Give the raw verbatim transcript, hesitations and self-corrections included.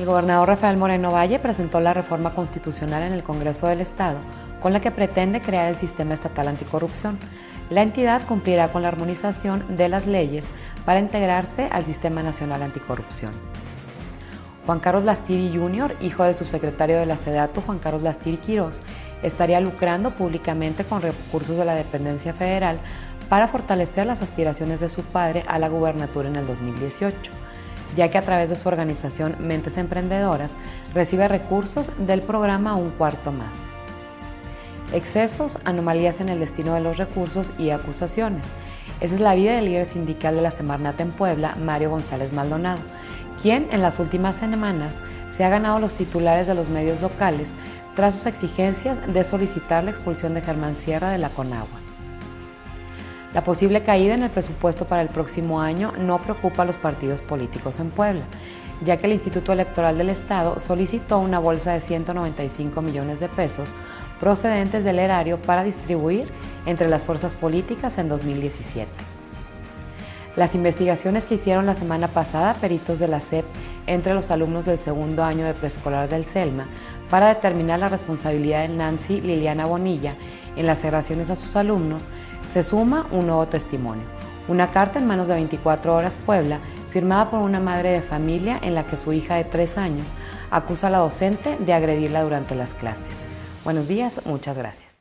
El gobernador Rafael Moreno Valle presentó la reforma constitucional en el Congreso del Estado, con la que pretende crear el Sistema Estatal Anticorrupción. La entidad cumplirá con la armonización de las leyes para integrarse al Sistema Nacional Anticorrupción. Juan Carlos Lastiri junior, hijo del subsecretario de la SEDATU, Juan Carlos Lastiri Quirós, estaría lucrando públicamente con recursos de la dependencia federal para fortalecer las aspiraciones de su padre a la gubernatura en el dos mil dieciocho, ya que a través de su organización Mentes Emprendedoras recibe recursos del programa Un Cuarto Más. Excesos, anomalías en el destino de los recursos y acusaciones. Esa es la vida del líder sindical de la Semarnat en Puebla, Mario González Maldonado, quien en las últimas semanas se ha ganado los titulares de los medios locales tras sus exigencias de solicitar la expulsión de Germán Sierra de la Conagua. La posible caída en el presupuesto para el próximo año no preocupa a los partidos políticos en Puebla, ya que el Instituto Electoral del Estado solicitó una bolsa de ciento noventa y cinco millones de pesos procedentes del erario para distribuir entre las fuerzas políticas en dos mil diecisiete. Las investigaciones que hicieron la semana pasada peritos de la S E P entre los alumnos del segundo año de preescolar del CELMA para determinar la responsabilidad de Nancy Liliana Bonilla en las agresiones a sus alumnos, se suma un nuevo testimonio, una carta en manos de veinticuatro horas Puebla, firmada por una madre de familia en la que su hija de tres años acusa a la docente de agredirla durante las clases. Buenos días, muchas gracias.